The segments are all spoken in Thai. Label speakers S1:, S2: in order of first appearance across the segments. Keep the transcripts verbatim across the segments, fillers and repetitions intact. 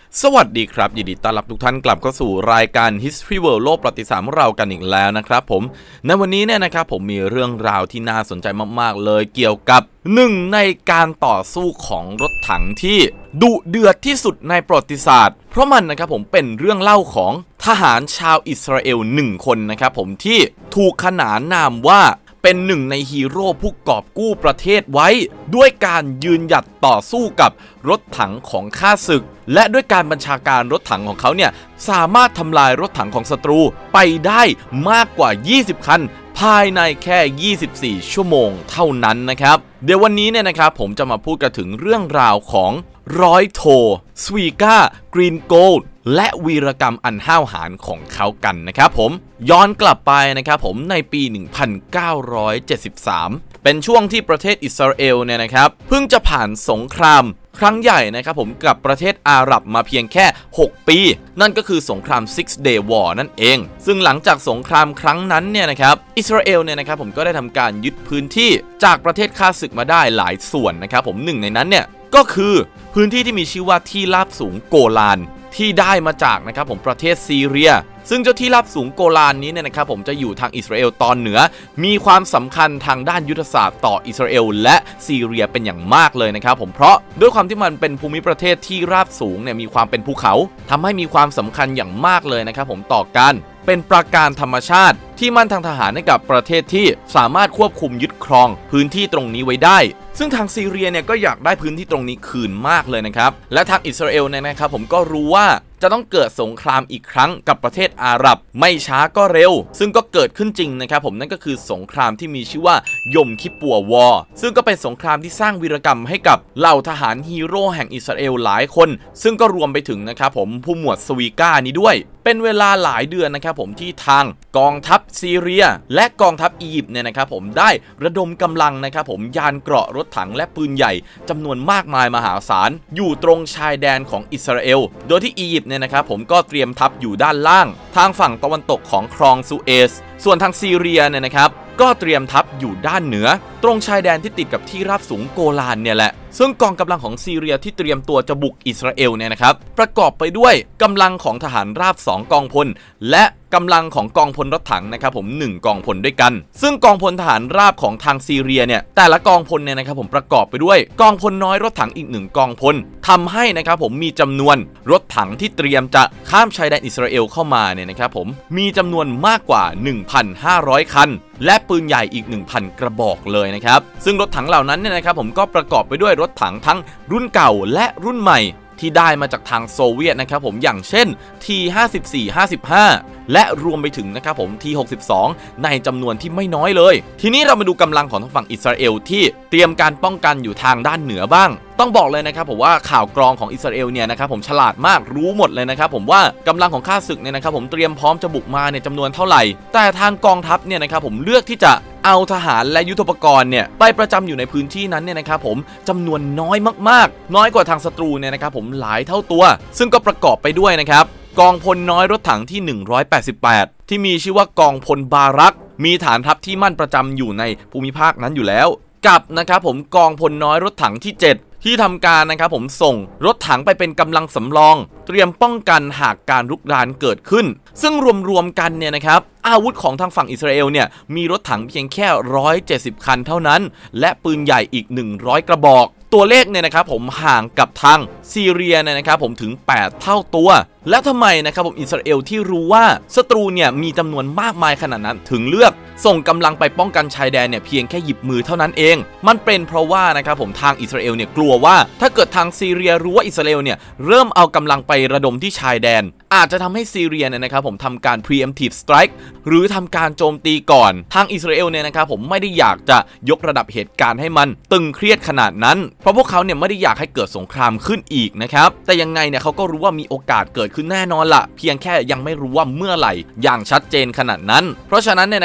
S1: สวัสดีครับยินดีต้อนรับทุกท่านกลับเข้าสู่รายการ History World โลกประวัติศาสตร์ของเรากันอีกแล้วนะครับผมในวันนี้เนี่ยนะครับผมมีเรื่องราวที่น่าสนใจมากๆเลยเกี่ยวกับหนึ่งในการต่อสู้ของรถถังที่ดุเดือดที่สุดในประวัติศาสตร์เพราะมันนะครับผมเป็นเรื่องเล่าของทหารชาวอิสราเอลหนึ่งคนนะครับผมที่ถูกขนานนามว่าเป็นหนึ่งในฮีโร่ผู้กอบกู้ประเทศไว้ด้วยการยืนหยัดต่อสู้กับรถถังของข้าศึกและด้วยการบัญชาการรถถังของเขาเนี่ยสามารถทำลายรถถังของศัตรูไปได้มากกว่ายี่สิบคันภายในแค่ยี่สิบสี่ชั่วโมงเท่านั้นนะครับเดี๋ยววันนี้เนี่ยนะครับผมจะมาพูดกันถึงเรื่องราวของร้อยโทสวีกากรีนโกลด์และวีรกรรมอันห้าวหาญของเขากันนะครับผมย้อนกลับไปนะครับผมในปี หนึ่งพันเก้าร้อยเจ็ดสิบสาม เป็นช่วงที่ประเทศอิสราเอลเนี่ยนะครับเพิ่งจะผ่านสงครามครั้งใหญ่นะครับผมกับประเทศอาหรับมาเพียงแค่หกปีนั่นก็คือสงคราม Six Day War นั่นเองซึ่งหลังจากสงครามครั้งนั้นเนี่ยนะครับอิสราเอลเนี่ยนะครับผมก็ได้ทำการยึดพื้นที่จากประเทศข้าศึกมาได้หลายส่วนนะครับผมหนึ่งในนั้นเนี่ยก็คือพื้นที่ที่มีชื่อว่าที่ราบสูงโกลานที่ได้มาจากนะครับผมประเทศซีเรียซึ่งเจ้าที่ราบสูงโกลานนี้เนี่ยนะครับผมจะอยู่ทางอิสราเอลตอนเหนือมีความสำคัญทางด้านยุทธศาสตร์ต่ออิสราเอลและซีเรียเป็นอย่างมากเลยนะครับผมเพราะด้วยความที่มันเป็นภูมิประเทศที่ราบสูงเนี่ยมีความเป็นภูเขาทำให้มีความสำคัญอย่างมากเลยนะครับผมต่อการเป็นปราการธรรมชาติที่มั่นทางทหารให้กับประเทศที่สามารถควบคุมยึดครองพื้นที่ตรงนี้ไว้ได้ซึ่งทางซีเรียเนี่ยก็อยากได้พื้นที่ตรงนี้คืนมากเลยนะครับและทางอิสราเอลเนี่ยนะครับผมก็รู้ว่าจะต้องเกิดสงครามอีกครั้งกับประเทศอาหรับไม่ช้าก็เร็วซึ่งก็เกิดขึ้นจริงนะครับผมนั่นก็คือสงครามที่มีชื่อว่ายมคิปัววอร์ซึ่งก็เป็นสงครามที่สร้างวีรกรรมให้กับเหล่าทหารฮีโร่แห่งอิสราเอลหลายคนซึ่งก็รวมไปถึงนะครับผมผู้หมวดสวีก้านี้ด้วยเป็นเวลาหลายเดือนนะครับผมที่ทางกองทัพซีเรียและกองทัพอียิปต์เนี่ยนะครับผมได้ระดมกำลังนะครับผมยานเกราะรถถังและปืนใหญ่จำนวนมากมายมหาศาลอยู่ตรงชายแดนของอิสราเอลโดยที่อียิปต์เนี่ยนะครับผมก็เตรียมทัพอยู่ด้านล่างทางฝั่งตะวันตกของคลองสุเอซส่วนทางซีเรียเนี่ยนะครับก็เตรียมทัพอยู่ด้านเหนือตรงชายแดนที่ติดกับที่ราบสูงโกลานเนี่ยแหละซึ่งกองกำลังของซีเรียที่เตรียมตัวจะบุกอิสราเอลเนี่ยนะครับประกอบไปด้วยกำลังของทหารราบสองกองพลและกำลังของกองพลรถถังนะครับผมหนึ่งกองพลด้วยกันซึ่งกองพลทหารราบของทางซีเรียเนี่ยแต่ละกองพลเนี่ยนะครับผมประกอบไปด้วยกองพลน้อยรถถังอีกหนึ่งกองพลทำให้นะครับผมมีจำนวนรถถังที่เตรียมจะข้ามชายแดนอิสราเอลเข้ามาเนี่ยนะครับผมมีจำนวนมากกว่า หนึ่งพันห้าร้อย คันและปืนใหญ่อีก หนึ่งพัน กระบอกเลยนะครับซึ่งรถถังเหล่านั้นเนี่ยนะครับผมก็ประกอบไปด้วยรถถังทั้งรุ่นเก่าและรุ่นใหม่ที่ได้มาจากทางโซเวียตนะครับผมอย่างเช่น ที ห้าสิบสี่ ห้าสิบห้า และรวมไปถึงนะครับผม ที หกสิบสอง ในจำนวนที่ไม่น้อยเลยทีนี้เรามาดูกำลังของทางฝั่งอิสราเอลที่เตรียมการป้องกันอยู่ทางด้านเหนือบ้างต้องบอกเลยนะครับผมว่าข่าวกรองของอิสราเอลเนี่ยนะครับผมฉลาดมากรู้หมดเลยนะครับผมว่ากำลังของข้าศึกเนี่ยนะครับผมเตรียมพร้อมจะบุกมาเนี่ยจำนวนเท่าไหร่แต่ทางกองทัพเนี่ยนะครับผมเลือกที่จะเอาทหารและยุทโธปกรณ์เนี่ยไปประจำอยู่ในพื้นที่นั้นเนี่ยนะครับผมจำนวนน้อยมากๆน้อยกว่าทางศัตรูเนี่ยนะครับผมหลายเท่าตัวซึ่งก็ประกอบไปด้วยนะครับกองพลน้อยรถถังที่หนึ่งร้อยแปดสิบแปดที่มีชื่อว่ากองพลบารักมีฐานทัพที่มั่นประจำอยู่ในภูมิภาคนั้นอยู่แล้วกับนะครับผมกองพลน้อยรถถังที่เจ็ดที่ทำการนะครับผมส่งรถถังไปเป็นกำลังสำรองเตรียมป้องกันหากการรุกรานเกิดขึ้นซึ่งรวมๆกันเนี่ยนะครับอาวุธของทางฝั่งอิสราเอลเนี่ยมีรถถังเพียงแค่หนึ่งร้อยเจ็ดสิบคันเท่านั้นและปืนใหญ่อีกหนึ่งร้อยกระบอกตัวเลขเนี่ยนะครับผมห่างกับทางซีเรียเนี่ยนะครับผมถึงแปดเท่าตัวและทำไมนะครับผมอิสราเอลที่รู้ว่าศัตรูเนี่ยมีจำนวนมากมายขนาดนั้นถึงเลือกส่งกำลังไปป้องกันชายแดนเนี่ยเพียงแค่หยิบมือเท่านั้นเองมันเป็นเพราะว่านะครับผมทางอิสราเอลเนี่ยกลัวว่าถ้าเกิดทางซีเรียรู้ว่าอิสราเอลเนี่ยเริ่มเอากำลังไประดมที่ชายแดนอาจจะทำให้ซีเรียเนี่ยนะครับผมทำการ preemptive strike หรือทำการโจมตีก่อนทางอิสราเอลเนี่ยนะครับผมไม่ได้อยากจะยกระดับเหตุการณ์ให้มันตึงเครียดขนาดนั้นเพราะพวกเขาเนี่ยไม่ได้อยากให้เกิดสงครามขึ้นอีกนะครับแต่ยังไงเนี่ยเขาก็รู้ว่ามีโอกาสเกิดขึ้นแน่นอนละเพียงแค่ยังไม่รู้ว่าเมื่อไหร่อย่างชัดเจนขนาดนั้นเพราะฉะนั้นเนี่ยนะครับผมทาง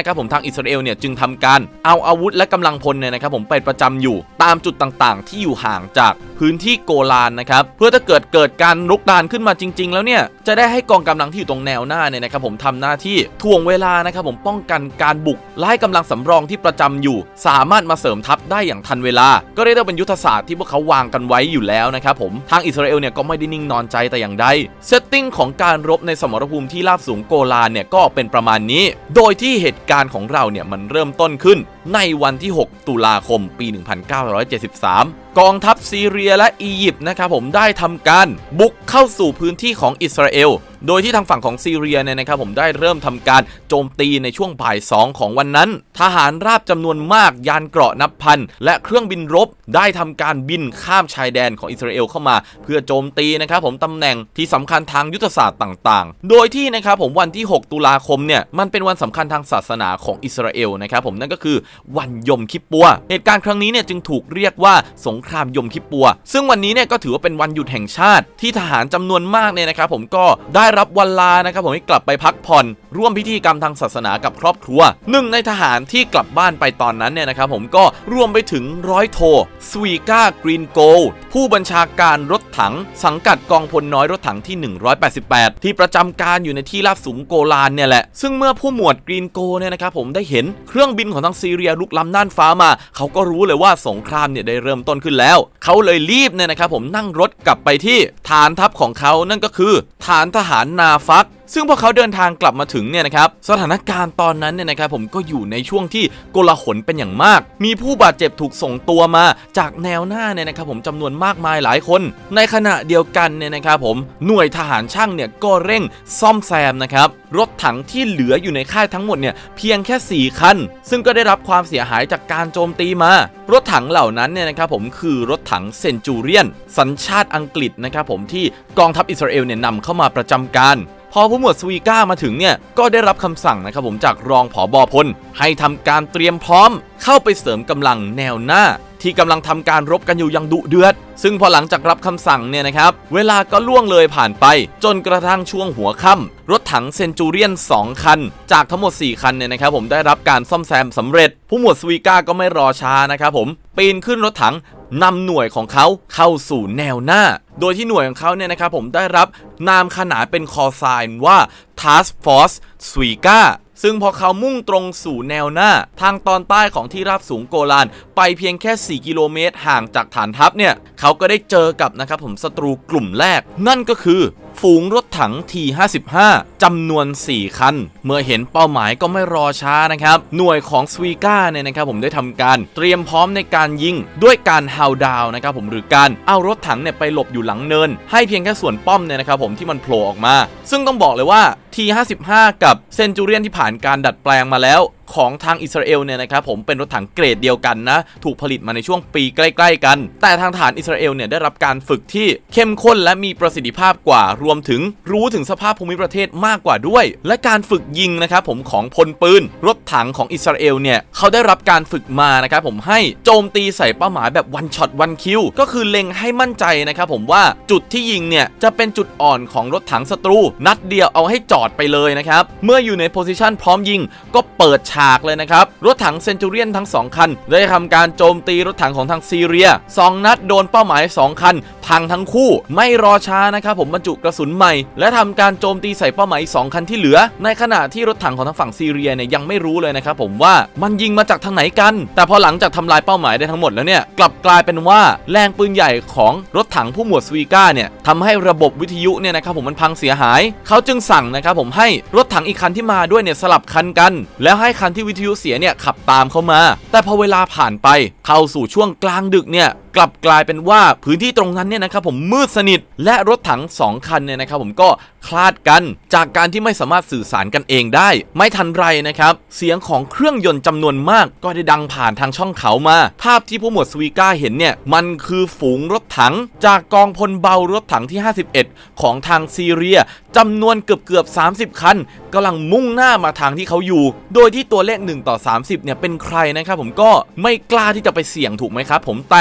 S1: อิสราเอลเนี่ยจึงทำการเอาอาวุธและกำลังพลเนี่ยนะครับผมไปประจำอยู่ตามจุดต่างๆที่อยู่ห่างจากพื้นที่โกลานนะครับเพื่อถ้าเกิดเกิดการรุกรานขึ้นมาจริงๆแล้วเนี่ยจะได้ให้กองกำลังที่อยู่ตรงแนวหน้าเนี่ยนะครับผมทำหน้าที่ถ่วงเวลานะครับผมป้องกันการบุกไล่กำลังสำรองที่ประจำอยู่สามารถมาเสริมทัพได้อย่างทันเวลาก็เรียกได้เป็นยุทธศาสตร์ที่พวกเขาวางกันไว้อยู่แล้วนะครับผมทางอิสราเอลเนี่ยก็ไม่ได้นิ่งนอนใจแต่อย่างใดเซตติ้งของการรบในสมรภูมิที่ราบสูงโกลานเนี่ยก็เป็นประมาณนี้โดยที่เหตุการณ์ของเราเนี่ยมันเริ่มต้นขึ้นในวันที่หกตุลาคมปีหนึ่งพันเก้าร้อยเจ็ดสิบสามกองทัพซีเรียและอียิปต์นะครับผมได้ทำการบุกเข้าสู่พื้นที่ของอิสราเอลโดยที่ทางฝั่งของซีเรียเนี่ยนะครับผมได้เริ่มทำการโจมตีในช่วงบ่ายสองของวันนั้นทหารราบจำนวนมากยานเกราะนับพันและเครื่องบินรบได้ทำการบินข้ามชายแดนของอิสราเอลเข้ามาเพื่อโจมตีนะครับผมตำแหน่งที่สำคัญทางยุทธศาสตร์ต่างๆโดยที่นะครับผมวันที่หกตุลาคมเนี่ยมันเป็นวันสำคัญทางศาสนาของอิสราเอลนะครับผมนั่นก็คือวันยมคิปปัวเหตุการณ์ครั้งนี้เนี่ยจึงถูกเรียกว่าสงครามยมคิปปัวซึ่งวันนี้เนี่ยก็ถือว่าเป็นวันหยุดแห่งชาติที่ทหารจำนวนมากเนี่ยนะครับผมก็ได้รับวันลานะครับผมให้กลับไปพักผ่อนร่วมพิธีกรรมทางศาสนากับครอบครัวหนึ่งในทหารที่กลับบ้านไปตอนนั้นเนี่ยนะครับผมก็รวมไปถึงร้อยโทสวีก้ากรีนโกลผู้บัญชาการรถถังสังกัดกองพลน้อยรถถังที่หนึ่งร้อยแปดสิบแปดที่ประจำการอยู่ในที่ราบสูงโกลานเนี่ยแหละซึ่งเมื่อผู้หมวดกรีนโกเนี่ยนะครับผมได้เห็นเครื่องบินของทางซีเรียลุกล้ำน่านฟ้ามาเขาก็รู้เลยว่าสงครามเนี่ยได้เริ่มต้นขึ้นแล้วเขาเลยรีบเนี่ยนะครับผมนั่งรถกลับไปที่ฐานทัพของเขานั่นก็คือฐานทหารนาฟักซึ่งพอเขาเดินทางกลับมาถึงเนี่ยนะครับสถานการณ์ตอนนั้นเนี่ยนะครับผมก็อยู่ในช่วงที่โกลาหลเป็นอย่างมากมีผู้บาดเจ็บถูกส่งตัวมาจากแนวหน้าเนี่ยนะครับผมจำนวนมากมายหลายคนในขณะเดียวกันเนี่ยนะครับผมหน่วยทหารช่างเนี่ยก็เร่งซ่อมแซมนะครับรถถังที่เหลืออยู่ในค่ายทั้งหมดเนี่ยเพียงแค่สี่คันซึ่งก็ได้รับความเสียหายจากการโจมตีมารถถังเหล่านั้นเนี่ยนะครับผมคือรถถังเซนจูเรียนสัญชาติอังกฤษนะครับผมที่กองทัพอิสราเอลเนี่ยนำเข้ามาประจำการพอผู้หมวดสวีก้ามาถึงเนี่ยก็ได้รับคำสั่งนะครับผมจากรองผบ.พลให้ทำการเตรียมพร้อมเข้าไปเสริมกำลังแนวหน้าที่กำลังทำการรบกันอยู่อย่างดุเดือดซึ่งพอหลังจากรับคำสั่งเนี่ยนะครับเวลาก็ล่วงเลยผ่านไปจนกระทั่งช่วงหัวค่ำรถถังเซนจูเรียนสองคันจากทั้งหมดสี่คันเนี่ยนะครับผมได้รับการซ่อมแซมสำเร็จผู้หมวดสวีก้าก็ไม่รอช้านะครับผมปีนขึ้นรถถังนำหน่วยของเขาเข้าสู่แนวหน้าโดยที่หน่วยของเขาเนี่ยนะครับผมได้รับนามขนานเป็นคอไซน์ว่า Task Force สวีก้าซึ่งพอเขามุ่งตรงสู่แนวหน้าทางตอนใต้ของที่ราบสูงโกลานไปเพียงแค่สี่กิโลเมตรห่างจากฐานทัพเนี่ยเขาก็ได้เจอกับนะครับผมศัตรูกลุ่มแรกนั่นก็คือฝูงรถถัง ที ห้าสิบห้า จำนวนสี่คันเมื่อเห็นเป้าหมายก็ไม่รอช้านะครับหน่วยของสวีก้าเนี่ยนะครับผมได้ทำการเตรียมพร้อมในการยิงด้วยการฮาวดาวนะครับผมหรือการเอารถถังเนี่ยไปหลบอยู่หลังเนินให้เพียงแค่ส่วนป้อมเนี่ยนะครับผมที่มันโผล่ออกมาซึ่งต้องบอกเลยว่า ที ห้าสิบห้า กับเซนจูเรียนที่ผ่านการดัดแปลงมาแล้วของทางอิสราเอลเนี่ยนะครับผมเป็นรถถังเกรดเดียวกันนะถูกผลิตมาในช่วงปีใกล้ๆกันแต่ทางฐานอิสราเอลเนี่ยได้รับการฝึกที่เข้มข้นและมีประสิทธิภาพกว่ารวมถึงรู้ถึงสภาพภูมิประเทศมากกว่าด้วยและการฝึกยิงนะครับผมของพลปืนรถถังของอิสราเอลเนี่ยเขาได้รับการฝึกมานะครับผมให้โจมตีใส่เป้าหมายแบบวันช็อตวันคิวก็คือเล็งให้มั่นใจนะครับผมว่าจุดที่ยิงเนี่ยจะเป็นจุดอ่อนของรถถังศัตรูนัดเดียวเอาให้จอดไปเลยนะครับเมื่ออยู่ในโพซิชันพร้อมยิงก็เปิดฉากเลยนะครับรถถังเซนจูเรียนทั้งสองคันได้ทำการโจมตีรถถังของทางซีเรียสองนัดโดนเป้าหมายสองคันพังทั้งคู่ไม่รอช้านะครับผมบรรจุกระสุนใหม่และทำการโจมตีใส่เป้าหมายสองคันที่เหลือในขณะที่รถถังของทางฝั่งซีเรียเนี่ยยังไม่รู้เลยนะครับผมว่ามันยิงมาจากทางไหนกันแต่พอหลังจากทำลายเป้าหมายได้ทั้งหมดแล้วเนี่ยกลับกลายเป็นว่าแรงปืนใหญ่ของรถถังผู้หมวดสวีก้าเนี่ยทำให้ระบบวิทยุเนี่ยนะครับผมมันพังเสียหายเขาจึงสั่งนะครับผมให้รถถังอีกคันที่มาด้วยเนี่ยสลับคันกันแล้วให้คันที่วิทยุเสียเนี่ยขับตามเข้ามาแต่พอเวลาผ่านไปเข้าสู่ช่วงกลางดึกเนี่ยกลับกลายเป็นว่าพื้นที่ตรงนั้นเนี่ยนะครับผมมืดสนิทและรถถังสองคันเนี่ยนะครับผมก็คลาดกันจากการที่ไม่สามารถสื่อสารกันเองได้ไม่ทันไรนะครับเสียงของเครื่องยนต์จำนวนมากก็ได้ดังผ่านทางช่องเขามาภาพที่ผู้หมวดสวีก้าเห็นเนี่ยมันคือฝูงรถถังจากกองพลเบารถถังที่ห้าสิบเอ็ดของทางซีเรียจำนวนเกือบเกือบสามสิบคันกำลังมุ่งหน้ามาทางที่เขาอยู่โดยที่ตัวเลขหนึ่งต่อสามสิบเนี่ยเป็นใครนะครับผมก็ไม่กล้าที่จะไปเสี่ยงถูกไหมครับผมแต่วี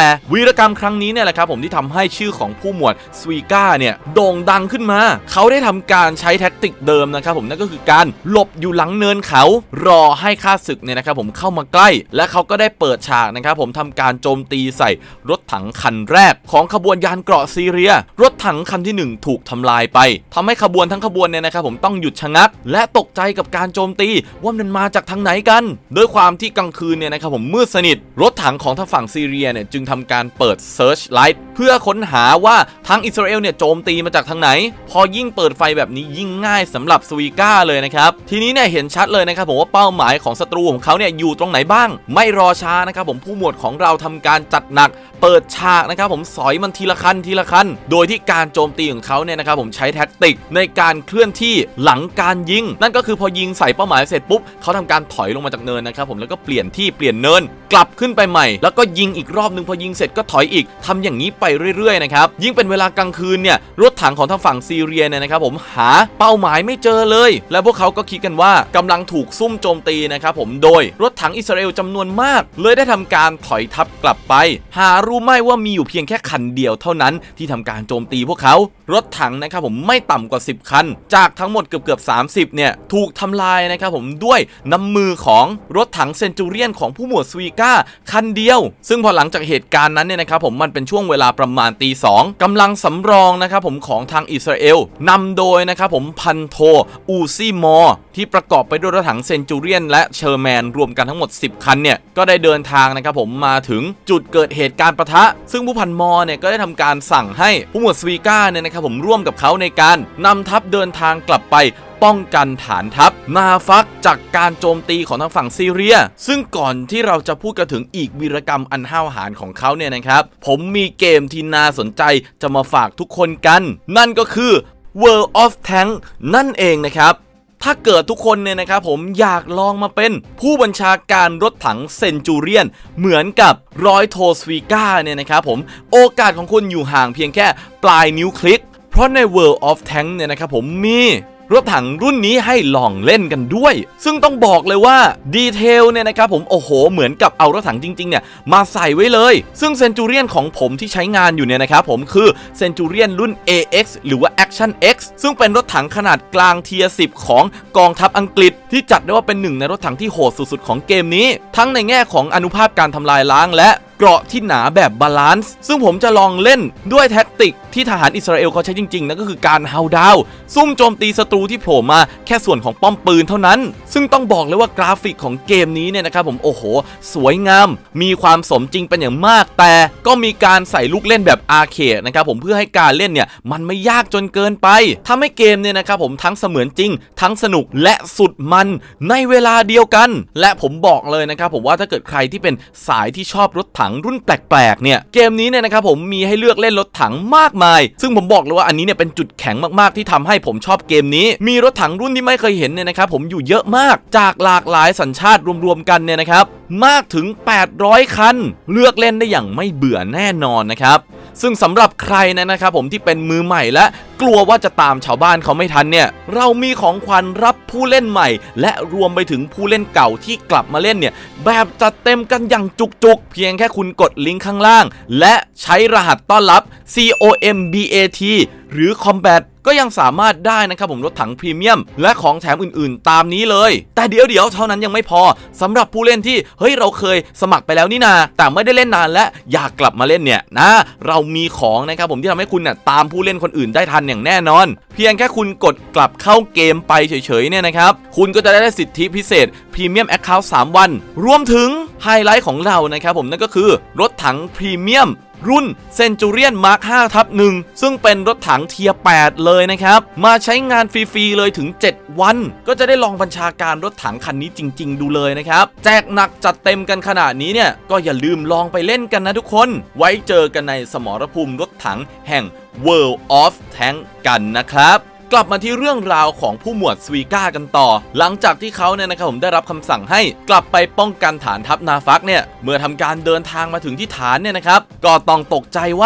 S1: รกรรมครั้งนี้เนี่ยแหละครับผมที่ทำให้ชื่อของผู้หมวดสวีก้าเนี่ยโด่งดังขึ้นมาเขาได้ทำการใช้แท็กติกเดิมนะครับผมนั่นก็คือการหลบอยู่หลังเนินเขารอให้ข้าศึกเนี่ยนะครับผมเข้ามาใกล้และเขาก็ได้เปิดฉากนะครับผมทำการโจมตีใส่รถถังคันแรกของขบวนยานเกราะซีเรียรถถังคันที่หนึ่งถูกทำลายไปทำให้ขบวนทั้งขบวนเนี่ยนะครับผมต้องหยุดชะงักและตกใจกับการโจมตีว่ามันมาจากทางไหนกันด้วยความที่กลางคืนเนี่ยนะครับผมมืดสนิทรถถังของทางฝั่งซีเรียเนี่ยจึงทำการเปิด Search Light เพื่อค้นหาว่าทางอิสราเอลเนี่ยโจมตีมาจากทางไหนพอยิ่งเปิดไฟแบบนี้ยิ่งง่ายสำหรับสวีก้าเลยนะครับทีนี้เนี่ยเห็นชัดเลยนะครับผมว่าเป้าหมายของศัตรูของเขาเนี่ยอยู่ตรงไหนบ้างไม่รอช้านะครับผมผู้หมวดของเราทำการจัดหนักเปิดฉากนะครับผมสอยมันทีละคันทีละคันโดยที่การโจมตีของเขาเนี่ยนะครับผมใช้แท็กติกในการเคลื่อนที่หลังการยิงนั่นก็คือพอยิงใส่เป้าหมายเสร็จปุ๊บเขาทำการถอยลงมาจากเนินนะครับผมแล้วก็เปลี่ยนที่เปลี่ยนเนินกลับขึ้นไปใหม่แล้วก็ยิงอีกรอบนึงพอยิงเสร็จก็ถอยอีกทำอย่างนี้ไปเรื่อยๆนะครับยิ่งเป็นเวลากลางคืนเนี่ยรถถังของทางฝั่งซีเรียเนี่ยนะครับผมหาเป้าหมายไม่เจอเลยและพวกเขาก็คิดกันว่ากำลังถูกซุ่มโจมตีนะครับผมโดยรถถังอิสราเอลจำนวนมากเลยได้ทำการถอยทับกลับไปหารู้ไหมว่ามีอยู่เพียงแค่คันเดียวเท่านั้นที่ทำการโจมตีพวกเขารถถังนะครับผมไม่ต่ำกว่าสิบคันจากทั้งหมดเกือบเกือบสามสิบเนี่ยถูกทำลายนะครับผมด้วยน้ำมือของรถถังเซนจูเรียนของผู้หมวดสวีก้าคันเดียวซึ่งพอหลังจากเหตุการณ์นั้นเนี่ยนะครับผมมันเป็นช่วงเวลาประมาณตีสองกำลังสำรองนะครับผมของทางอิสราเอลนำโดยนะครับผมพันโทอูซี่มอร์ที่ประกอบไปด้วยรถถังเซนจูเรียนและเชอร์แมนรวมกันทั้งหมดสิบคันเนี่ยก็ได้เดินทางนะครับผมมาถึงจุดเกิดเหตุการณ์ปะทะซึ่งผู้พันมอร์เนี่ยก็ได้ทำการสั่งให้ผู้หมวดสวีก้าเนี่ยนะครับผมร่วมกับเขาในการนำทัพเดินทางกลับไปป้องกันฐานทัพนาฟักจากการโจมตีของทางฝั่งซีเรียซึ่งก่อนที่เราจะพูดกันถึงอีกวีรกรรมอันห้าวหาญของเขาเนี่ยนะครับผมมีเกมที่น่าสนใจจะมาฝากทุกคนกันนั่นก็คือ World of Tank นั่นเองนะครับถ้าเกิดทุกคนเนี่ยนะครับผมอยากลองมาเป็นผู้บัญชาการรถถังเซนจูเรียนเหมือนกับร้อยโทสวีก้าเนี่ยนะครับผมโอกาสของคุณอยู่ห่างเพียงแค่ปลายนิ้วคลิกเพราะใน World of Tank เนี่ยนะครับผมมีรถถังรุ่นนี้ให้ลองเล่นกันด้วยซึ่งต้องบอกเลยว่าดีเทลเนี่ยนะครับผมโอ้โหเหมือนกับเอารถถังจริงๆเนี่ยมาใส่ไว้เลยซึ่งเซนจูเรียนของผมที่ใช้งานอยู่เนี่ยนะครับผมคือเซนจูเรียนรุ่น เอ เอ็กซ์ หรือว่า Action X ซึ่งเป็นรถถังขนาดกลางเทียร์สิบของกองทัพอังกฤษที่จัดได้ว่าเป็นหนึ่งในรถถังที่โหดสุดๆของเกมนี้ทั้งในแง่ของอานุภาพการทำลายล้างและเกราะที่หนาแบบบาลานซ์ซึ่งผมจะลองเล่นด้วยแท็กติกที่ทหารอิสราเอลเขาใช้จริงๆนั่นก็คือการเฮาดาวซุ่มโจมตีศัตรูที่โผล่มาแค่ส่วนของป้อมปืนเท่านั้นซึ่งต้องบอกเลยว่ากราฟิกของเกมนี้เนี่ยนะครับผมโอ้โหสวยงามมีความสมจริงเป็นอย่างมากแต่ก็มีการใส่ลูกเล่นแบบอาร์เคดนะครับผมเพื่อให้การเล่นเนี่ยมันไม่ยากจนเกินไปทำให้เกมเนี่ยนะครับผมทั้งเสมือนจริงทั้งสนุกและสุดมันในเวลาเดียวกันและผมบอกเลยนะครับผมว่าถ้าเกิดใครที่เป็นสายที่ชอบรถถังรุ่นแปลกๆเนี่ยเกมนี้เนี่ยนะครับผมมีให้เลือกเล่นรถถังมากมายซึ่งผมบอกเลยว่าอันนี้เนี่ยเป็นจุดแข็งมากๆที่ทำให้ผมชอบเกมนี้มีรถถังรุ่นที่ไม่เคยเห็นเนี่ยนะครับผมอยู่เยอะมากจากหลากหลายสัญชาติรวมๆกันเนี่ยนะครับมากถึงแปดร้อยคันเลือกเล่นได้อย่างไม่เบื่อแน่นอนนะครับซึ่งสำหรับใครนะครับผมที่เป็นมือใหม่และกลัวว่าจะตามชาวบ้านเขาไม่ทันเนี่ยเรามีของขวัญรับผู้เล่นใหม่และรวมไปถึงผู้เล่นเก่าที่กลับมาเล่นเนี่ยแบบจัดเต็มกันอย่างจุกๆเพียงแค่คุณกดลิงก์ข้างล่างและใช้รหัสต้อนรับ ซี โอ เอ็ม บี เอ ที หรือ Combat ก็ยังสามารถได้นะครับผมรถถังพรีเมียมและของแถมอื่นๆตามนี้เลยแต่เดี๋ยวเดี๋ยวเท่านั้นยังไม่พอสำหรับผู้เล่นที่เฮ้ยเราเคยสมัครไปแล้วนี่นาแต่ไม่ได้เล่นนานและอยากกลับมาเล่นเนี่ยนะเรามีของนะครับผมที่ทำให้คุณเนี่ยตามผู้เล่นคนอื่นได้ทันอย่างแน่นอนเพียงแค่คุณกดกลับเข้าเกมไปเฉยๆเนี่ยนะครับคุณก็จะได้สิทธิพิเศษพรีเมียมแอคเคาท์สามวันรวมถึงไฮไลท์ของเรานะครับผมนั่นก็คือรถถังพรีเมียมรุ่นเซนจูเรียนมาร์ค ห้า ทับ หนึ่งซึ่งเป็นรถถังเทียร์แปดเลยนะครับมาใช้งานฟรีๆเลยถึงเจ็ดวันก็จะได้ลองบัญชาการรถถังคันนี้จริงๆดูเลยนะครับแจกหนักจัดเต็มกันขนาดนี้เนี่ยก็อย่าลืมลองไปเล่นกันนะทุกคนไว้เจอกันในสมรภูมิรถถังแห่ง World of Tank กันนะครับกลับมาที่เรื่องราวของผู้หมวดสวีก้ากันต่อหลังจากที่เขาเนี่ยนะครับผมได้รับคำสั่งให้กลับไปป้องกันฐานทัพนาฟักเนี่ยเมื่อทำการเดินทางมาถึงที่ฐานเนี่ยนะครับก็ต้องตกใจว่า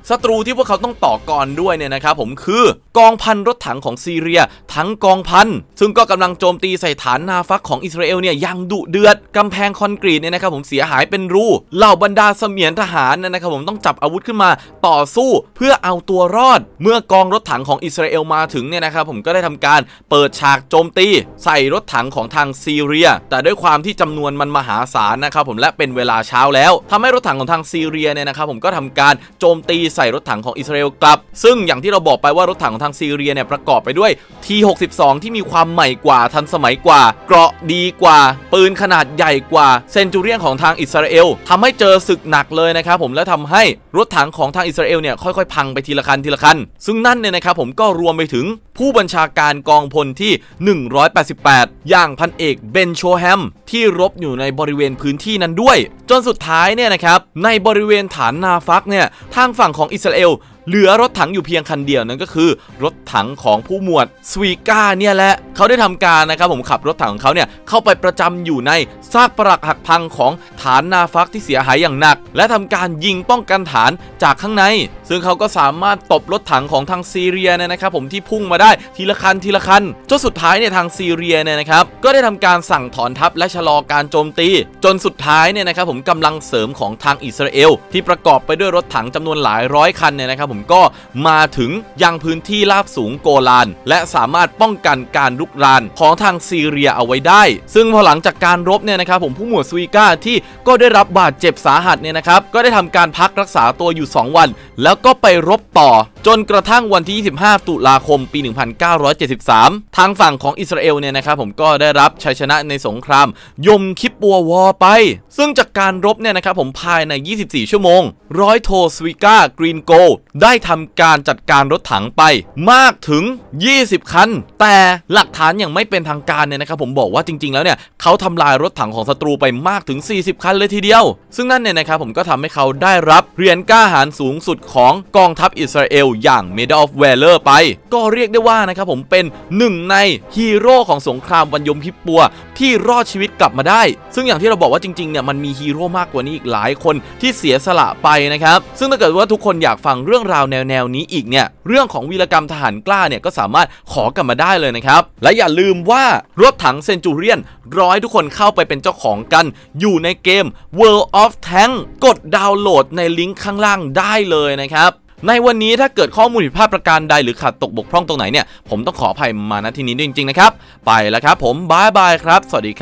S1: ศัตรูที่พวกเขาต้องต่อกรด้วยเนี่ยนะครับผมคือกองพันรถถังของซีเรียทั้งกองพันซึ่งก็กำลังโจมตีใส่ฐานนาฟักของอิสราเอลเนี่ยยังดุเดือดกำแพงคอนกรีตเนี่ยนะครับผมเสียหายเป็นรูเหล่าบรรดาเสมียนทหารนะครับผมต้องจับอาวุธขึ้นมาต่อสู้เพื่อเอาตัวรอดเมื่อกองรถถังของอิสราเอลมาถึงเนี่ยนะครับผมก็ได้ทำการเปิดฉากโจมตีใส่รถถังของทางซีเรียแต่ด้วยความที่จำนวนมันมหาศาลนะครับผมและเป็นเวลาเช้าแล้วทำให้รถถังของทางซีเรียเนี่ยนะครับผมก็ทำการโจมตีใส่รถถังของอิสราเอลกลับซึ่งอย่างที่เราบอกไปว่ารถถังของทางซีเรียเนี่ยประกอบไปด้วย ที หกสิบสอง ที่มีความใหม่กว่าทันสมัยกว่าเกราะดีกว่าปืนขนาดใหญ่กว่าเซนจูเรียนของทางอิสราเอลทำให้เจอศึกหนักเลยนะครับผมและทำให้รถถังของทางอิสราเอลเนี่ยค่อยๆพังไปทีละคันทีละคันซึ่งนั่นเนี่ยนะครับผมก็รวมไปถึงผู้บัญชาการกองพลที่หนึ่งร้อยแปดสิบแปดอย่างพันเอกเบนโชแฮมที่รบอยู่ในบริเวณพื้นที่นั้นด้วยจนสุดท้ายเนี่ยนะครับในบริเวณฐานนาฟักเนี่ยทางฝั่งของอิสราเอลเหลือรถถังอยู่เพียงคันเดียวนั่นก็คือรถถังของผู้หมวดสวีก้าเนี่ยแหละเขาได้ทำการนะครับผมขับรถถังของเขาเนี่ยเข้าไปประจำอยู่ในซากปรักหักพังของฐานนาฟักที่เสียหายอย่างหนักและทำการยิงป้องกันฐานจากข้างในซึ่งเขาก็สามารถตบรถถังของทางซีเรียเนี่ยนะครับผมที่พุ่งมาได้ทีละคันทีละคันจนสุดท้ายเนี่ยทางซีเรียเนี่ยนะครับก็ได้ทำการสั่งถอนทัพและชะลอการโจมตีจนสุดท้ายเนี่ยนะครับผมกำลังเสริมของทางอิสราเอลที่ประกอบไปด้วยรถถังจำนวนหลายร้อยคันเนี่ยนะครับผมก็มาถึงยังพื้นที่ราบสูงโกลานและสามารถป้องกันการรุกรานของทางซีเรียเอาไว้ได้ซึ่งพอหลังจากการรบเนี่ยนะครับผมผู้หมวดสวีก้าที่ก็ได้รับบาดเจ็บสาหัสเนี่ยนะครับก็ได้ทำการพักรักษาตัวอยู่สองวันแล้วก็ไปรบต่อจนกระทั่งวันที่ยี่สิบห้าตุลาคมปีหนึ่งพันเก้าร้อยเจ็ดสิบสามทางฝั่งของอิสราเอลเนี่ยนะครับผมก็ได้รับชัยชนะในสงครามยมคิปปัววอร์ไปซึ่งจากการรบเนี่ยนะครับผมภายในยี่สิบสี่ชั่วโมงร้อยโทสวีก้ากรีนโกได้ทำการจัดการรถถังไปมากถึงยี่สิบคันแต่หลักฐานอย่างไม่เป็นทางการเนี่ยนะครับผมบอกว่าจริงๆแล้วเนี่ยเขาทำลายรถถังของศัตรูไปมากถึงสี่สิบคันเลยทีเดียวซึ่งนั่นเนี่ยนะครับผมก็ทำให้เขาได้รับเหรียญกล้าหาญสูงสุดของกองทัพอิสราเอลอย่าง Medal of Valor ไปก็เรียกได้ว่านะครับผมเป็นหนึ่งในฮีโร่ของสงครามวันยมคิปปัวที่รอดชีวิตกลับมาได้ซึ่งอย่างที่เราบอกว่าจริงๆเนี่ยมันมีฮีโร่มากกว่านี้อีกหลายคนที่เสียสละไปนะครับซึ่งถ้าเกิดว่าทุกคนอยากฟังเรื่องราวแนวๆนี้อีกเนี่ยเรื่องของวีรกรรมทหารกล้าเนี่ยก็สามารถขอกลับมาได้เลยนะครับและอย่าลืมว่ารถถังเซนจูเรียนรอให้ทุกคนเข้าไปเป็นเจ้าของกันอยู่ในเกม World of Tanks กดดาวน์โหลดในลิงก์ข้างล่างได้เลยนะครับในวันนี้ถ้าเกิดข้อมูลผิดพลาดประการใดหรือขาดตกบกพร่องตรงไหนเนี่ยผมต้องขออภัยมาณที่นี้ด้วยจริงๆนะครับไปแล้วครับผมบายบายครับสวัสดีครับ